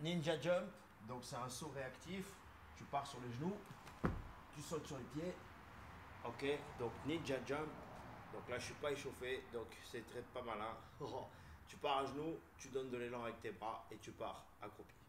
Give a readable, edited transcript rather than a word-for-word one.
Ninja Jump, donc c'est un saut réactif. Tu pars sur les genoux, tu sautes sur les pieds. Ok, donc Ninja Jump. Donc là, je suis pas échauffé, donc c'est très pas malin. Tu pars à genoux, tu donnes de l'élan avec tes bras et tu pars accroupi.